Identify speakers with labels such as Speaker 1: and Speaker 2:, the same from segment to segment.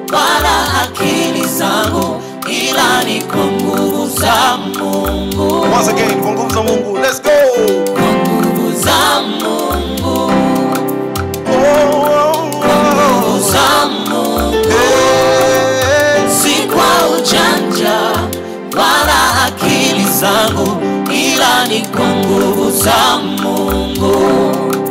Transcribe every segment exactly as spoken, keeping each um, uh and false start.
Speaker 1: wala akili zangu, ila ni kwa nguvu za Mungu.
Speaker 2: Once again, kwa nguvu za Mungu. Let's go.
Speaker 1: Kwa nguvu za Mungu.
Speaker 2: Oh, oh, oh.
Speaker 1: Kwa nguvu za Mungu.
Speaker 2: Hey.
Speaker 1: Si kwa ujanja wala akili zangu, ila ni kwa nguvu za Mungu.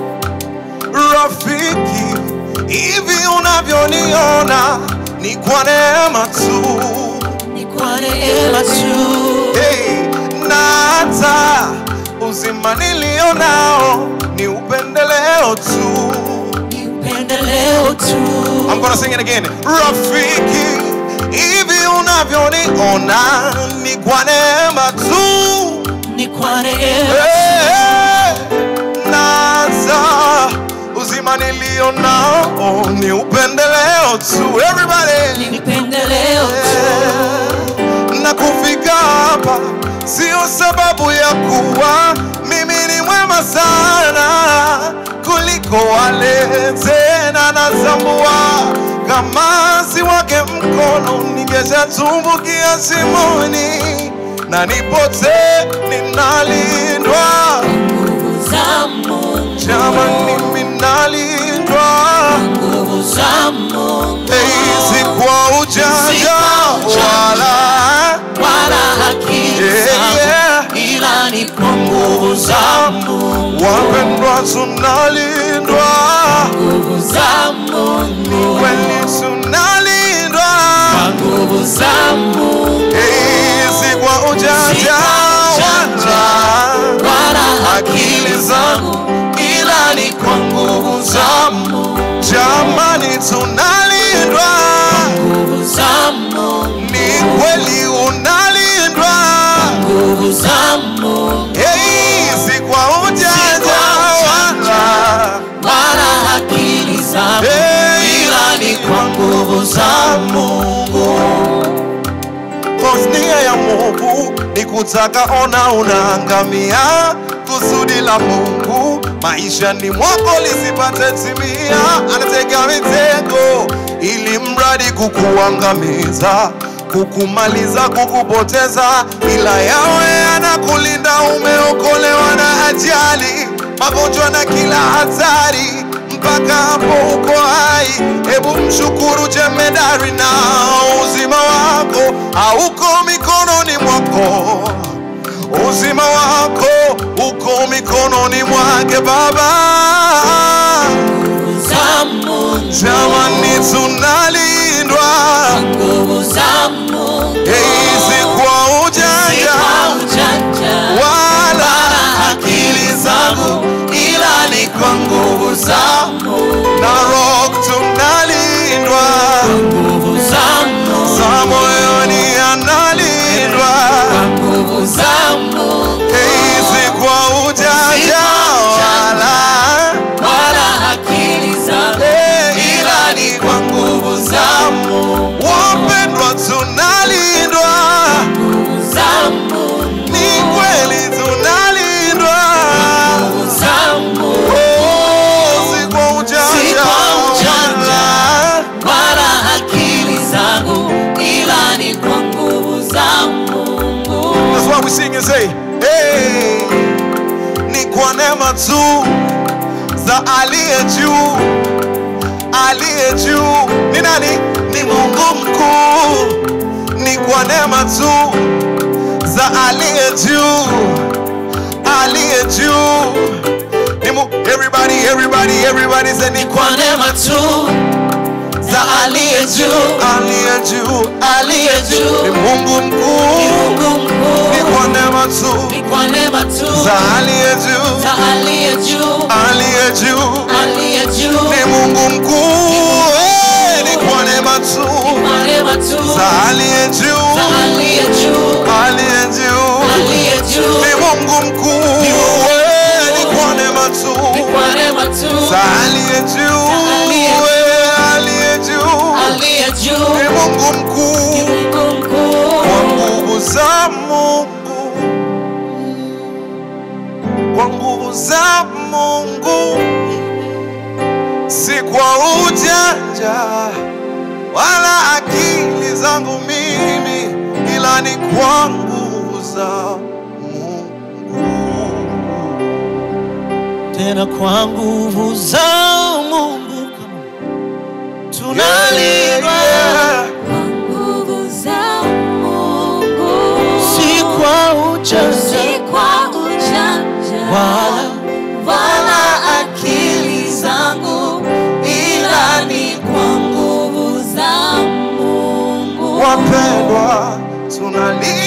Speaker 2: Rafiki, hivi unavyoniona ni kwa neema tu,
Speaker 1: ni kwa neema tu.
Speaker 2: hey, na hata uzima nilionao ni upendeleo tu,
Speaker 1: ni upendeleo tu.
Speaker 2: I'm gonna sing it again. Rafiki, hivi unavyoniona ni kwa neema tu,
Speaker 1: ni kwa neema
Speaker 2: hey, hey, na hata uzima nilionao ni upendeleo tu. Everybody,
Speaker 1: ni upendeleo tu.
Speaker 2: Na kufika hapa sio sababu ya kuwa mimi ni mwema sana kuliko wale, tena natambua kama si wake mkono ningeshatumbukia shimoni, na nipote ninalindwa
Speaker 1: nguvu za Mungu.
Speaker 2: Jamani, mimi nalindwa
Speaker 1: nguvu za Mungu.
Speaker 2: hey, si kwa ujanja wala
Speaker 1: wala akili
Speaker 2: yeah,
Speaker 1: zangu,
Speaker 2: yeah.
Speaker 1: ila ni kwa nguvu za Mungu.
Speaker 2: Wapendwa, tunalindwa
Speaker 1: nguvu za Mungu.
Speaker 2: kweli, tunalindwa
Speaker 1: kwa nguvu za Mungu.
Speaker 2: hey, si kwa ujanja wala
Speaker 1: wala akili zangu, ila ni kwa nguvu za Mungu.
Speaker 2: Jamani, tunalindwa
Speaker 1: nguvu za Mungu.
Speaker 2: ni kweli, unalindwa
Speaker 1: nguvu za Mungu.
Speaker 2: hey, si kwa ujanja wala
Speaker 1: wala akili zangu,
Speaker 2: hey,
Speaker 1: ila ni kwa nguvu za Mungu.
Speaker 2: nia ya Mungu ni kutaka ona unaangamia. Kusudi la Mungu maisha ni mwako lisipate timia. Anatega mitego ili mradi kukuangamiza, kukumaliza, kukupoteza, ila yawe anakulinda. Umeokolewa na ajali, magonjwa na kila hatari, mpaka hapo uko hai. Hebu mshukuru jemedari, na uzima wako hauko mikononi mwako. Uzima wako uko mikononi mwake Baba.
Speaker 1: nguvu za Mungu.
Speaker 2: Jamani, tunalindwa
Speaker 1: nguvu za Mungu.
Speaker 2: hey, si kwa ujanja wala
Speaker 1: akili zangu, ila ni kwa nguvu za Mungu.
Speaker 2: na roho, tunalindwa
Speaker 1: nguvu za Mungu.
Speaker 2: za moyoni analindwa
Speaker 1: kwa nguvu za Mungu.
Speaker 2: hey, si kwa ujanja wala
Speaker 1: wala akili zangu,
Speaker 2: hey,
Speaker 1: ila ni kwa nguvu za Mungu.
Speaker 2: wapendwa, tunalindwa
Speaker 1: nguvu za Mungu.
Speaker 2: ni kweli, tunalindwa
Speaker 1: nguvu za Mungu.
Speaker 2: oh, si kwa ujanja wala
Speaker 1: wala akili zangu, ila ni kwa nguvu za Mungu.
Speaker 2: That's why we sing and say, hey, ni kwa neema tu za aliye juu. Aliye juu ni nani? Ni Mungu mkuu. Ni kwa neema tu za aliye juu. Aliye juu ni Mungu. Everybody, everybody, everybody say ni kwa
Speaker 1: kwa neema tu za aliye juu.
Speaker 2: aliye juu.
Speaker 1: aliye
Speaker 2: Ni
Speaker 1: juu.
Speaker 2: Mungu
Speaker 1: Ni
Speaker 2: mkuu.
Speaker 1: Mungu mkuu.
Speaker 2: Ni kwa neema tu
Speaker 1: Ni kwa neema tu
Speaker 2: za aliye juu.
Speaker 1: za aliye juu.
Speaker 2: Aliye juu
Speaker 1: aliye juu.
Speaker 2: ni Mungu mkuu. Eh, ni kwa neema tu
Speaker 1: Kwa neema tu
Speaker 2: za aliye juu.
Speaker 1: za aliye juu.
Speaker 2: Aliye juu
Speaker 1: aliye juu.
Speaker 2: ni Mungu mkuu. Eh, ni kwa neema tu
Speaker 1: Kwa neema tu
Speaker 2: za aliye juu.
Speaker 1: aliye juu.
Speaker 2: Eh, aliye juu
Speaker 1: aliye juu.
Speaker 2: ni Mungu
Speaker 1: Ni
Speaker 2: mkuu.
Speaker 1: Mungu mkuu.
Speaker 2: Kwa nguvu za Mungu, kwa nguvu za Mungu, si kwa ujanja wala akili zangu mimi, ila ni kwa nguvu za Mungu.
Speaker 1: Tena kwa nguvu za Mungu tunalindwa,
Speaker 3: kwa nguvu za Mungu,
Speaker 1: si kwa ujanja,
Speaker 3: si kwa ujanja
Speaker 1: wala
Speaker 3: wala akili zangu, ila ni kwa nguvu za Mungu.
Speaker 2: Wapendwa, tunalindwa